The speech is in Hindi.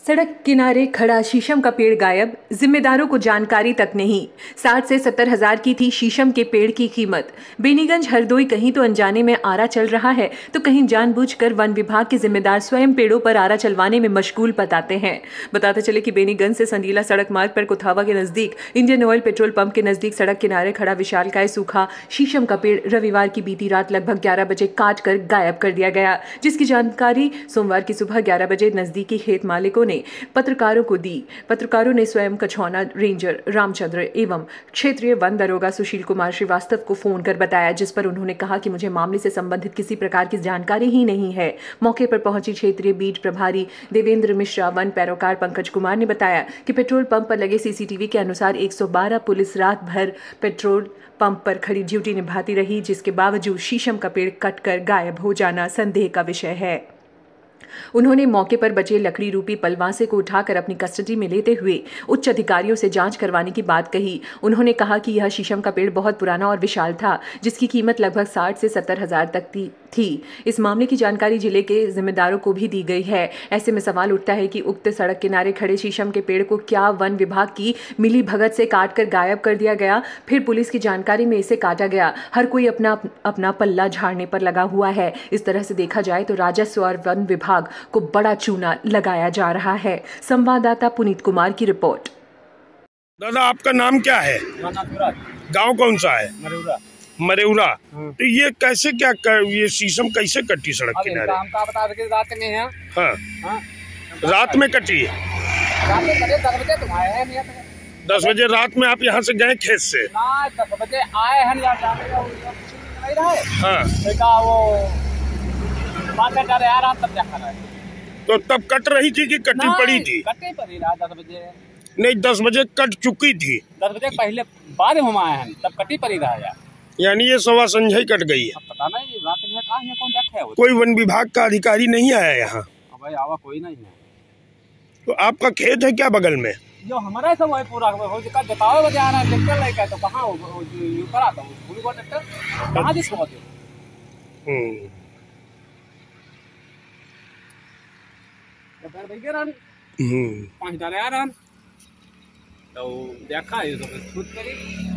सड़क किनारे खड़ा शीशम का पेड़ गायब, जिम्मेदारों को जानकारी तक नहीं। 60 से 70 हजार की थी शीशम के पेड़ की कीमत। बेनीगंज हरदोई कहीं तो अनजाने में आरा चल रहा है तो कहीं जानबूझकर वन विभाग के जिम्मेदार स्वयं पेड़ों पर आरा चलवाने में मशगूल बताते हैं। बताते चले कि बेनीगंज से संडीला सड़क मार्ग पर कुथावा के नजदीक इंडियन ऑयल पेट्रोल पंप के नजदीक सड़क किनारे खड़ा विशालकाय सूखा शीशम का पेड़ रविवार की बीती रात लगभग 11 बजे काट कर गायब कर दिया गया, जिसकी जानकारी सोमवार की सुबह 11 बजे नजदीकी खेत मालिकों ने पत्रकारों को दी। पत्रकारों ने स्वयं कछौना रेंजर रामचंद्र एवं क्षेत्रीय वन दरोगा सुशील कुमार श्रीवास्तव को फोन कर बताया, जिस पर उन्होंने कहा कि मुझे मामले से संबंधित किसी प्रकार की जानकारी ही नहीं है। मौके पर पहुंची क्षेत्रीय बीट प्रभारी देवेंद्र मिश्रा, वन पैरोकार पंकज कुमार ने बताया कि पेट्रोल पंप पर लगे सीसीटीवी के अनुसार 112 पुलिस रात भर पेट्रोल पंप पर खड़ी ड्यूटी निभाती रही, जिसके बावजूद शीशम का पेड़ कटकर गायब हो जाना संदेह का विषय है। उन्होंने मौके पर बचे लकड़ी रूपी पलवासे को उठाकर अपनी कस्टडी में लेते हुए उच्च अधिकारियों से जांच करवाने की बात कही। उन्होंने कहा कि यह शीशम का पेड़ बहुत पुराना और विशाल था, जिसकी कीमत लगभग 60 से 70 हजार तक थी। इस मामले की जानकारी जिले के जिम्मेदारों को भी दी गई है। ऐसे में सवाल उठता है कि उक्त सड़क किनारे खड़े शीशम के पेड़ को क्या वन विभाग की मिली भगत से काटकर गायब कर दिया गया, फिर पुलिस की जानकारी में इसे काटा गया। हर कोई अपना अपना पल्ला झाड़ने पर लगा हुआ है। इस तरह से देखा जाए तो राजस्व और वन विभाग को बड़ा चूना लगाया जा रहा है। संवाददाता पुनीत कुमार की रिपोर्ट। दादा, आपका नाम क्या है? गांव कौन सा है? मरेउरा। तो ये कैसे ये शीशम कैसे कटी सड़क किनारे? रात में है। हाँ। हाँ। रात में कटी है? रात में कटे 10 बजे तुम आए हैं नहीं? 10 बजे रात में आप यहाँ से गए खेत से? ना, 10 बजे आए हैं हाँ। वो बात कर रहे यार, तब देखा रहे। तो तब कट रही थी कि कटी पड़ी थी? कटी पड़ी रहा 10 बजे। नहीं, 10 बजे कट चुकी थी। 10 बजे पहले बाद में हम आए हैं, तब कटी पड़ी रहा यार। यानी ये सवा संझा ही कट गई है? पता नहीं रात में कहाँ है, कौन देखे? कोई वन विभाग का अधिकारी नहीं आया यहाँ? भाई आवा कोई नहीं है। तो आपका खेत है क्या बगल में? जो हमारा सब है पूरा बताओ बजे आ रहा है, ट्रैक्टर लेकर तो कहाँ ऊपर आता हूँ ट्रैक्टर कहाँ जिसको होते पाँच डाले आ रहा तो देखा है खुद करी।